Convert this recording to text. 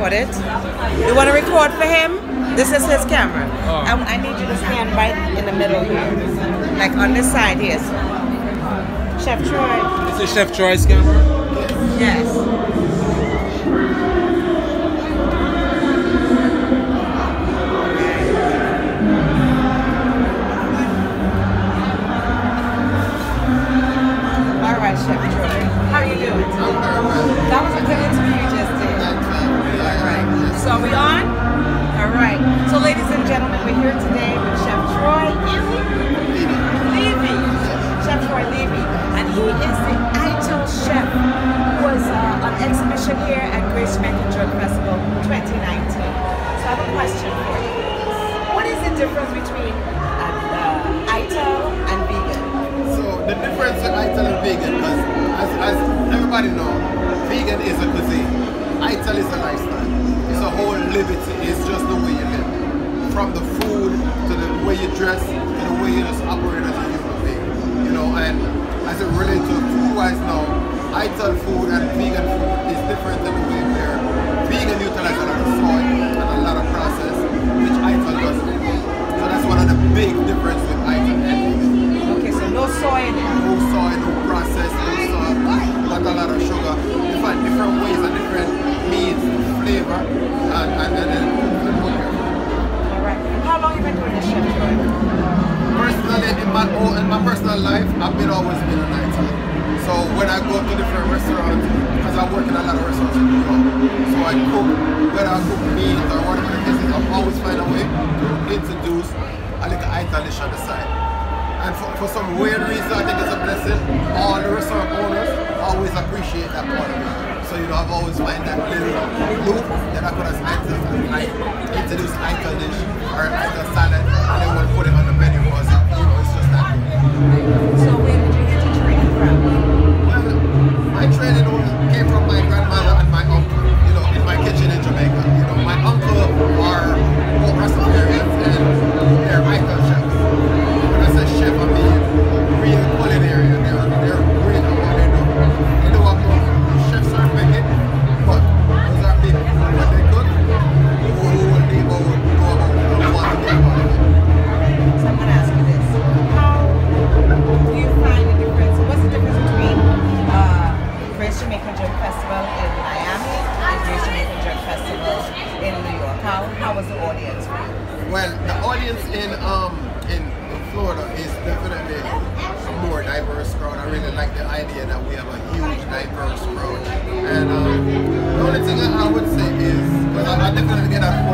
record it. You want to record for him? This is his camera. Oh. I need you to stand right in the middle here. Like on this side here. Chef Troy. This is Chef Troy's camera? Yes. All right, Chef Troy. How are you doing? That was a good interview you just did. All right. So are we on? All right. So ladies and gentlemen, we're here today with Chef Troy Levy. Chef Troy Levy. And he is the Ital chef who was on exhibition here at Great Jamaican Drug Festival 2019. So I have a question for you. What is the difference between Ital and vegan? So the difference with Ital and vegan, because as everybody knows, vegan is a cuisine. Ital is a lifestyle. It's a whole liberty. It's just the way you live. From the food to the way you dress to the way you just operate as a human being. You know, and as it relates to food-wise now, Ital food and vegan food is different than the way where vegan utilize a lot of soy and a lot of process, which Ital doesn't. So that's one of the big differences with Ital and vegan. Okay, so no soy in it. No soy, no process, no salt, not a lot of sugar. You find different ways and different meats, flavor, and then cook your food. Alright. How long have you been doing this, Chef Troy? Personally, in my personal life, I've always been an Ital. So when I go to different restaurants, because I work in a lot of restaurants in New York, so I cook, whether I cook meat or whatever the case is, I always find a way to introduce a little Ital dish on the side. And for some weird reason, I think it's a blessing. All the restaurant owners always appreciate that part of it. So, you know, I've always find that little loop that I could have introduce Ital dish or Ital salad, and then we'll put it on the menu because, you know, it's just that good. So where did you get your training from? Well, my training came from my grandmother and my uncle, you know, in my kitchen in Jamaica. You know, my uncle are both Rastafarians and they're Ital chefs. When I say chef, I mean real culinary. They're great at what they do. They do have no chef certificate, but those are people when they cook who will be able to go about what they want. So I'm going to ask you this. How do you find the difference? What's the difference between Great Jamaican Drug Festival in Miami and Great Jamaican Drug Festival in New York? How was the audience for you? Well, the audience in Florida is definitely a more diverse crowd. I really like the idea that we have a huge diverse crowd. And the only thing I would say is, because I definitely get that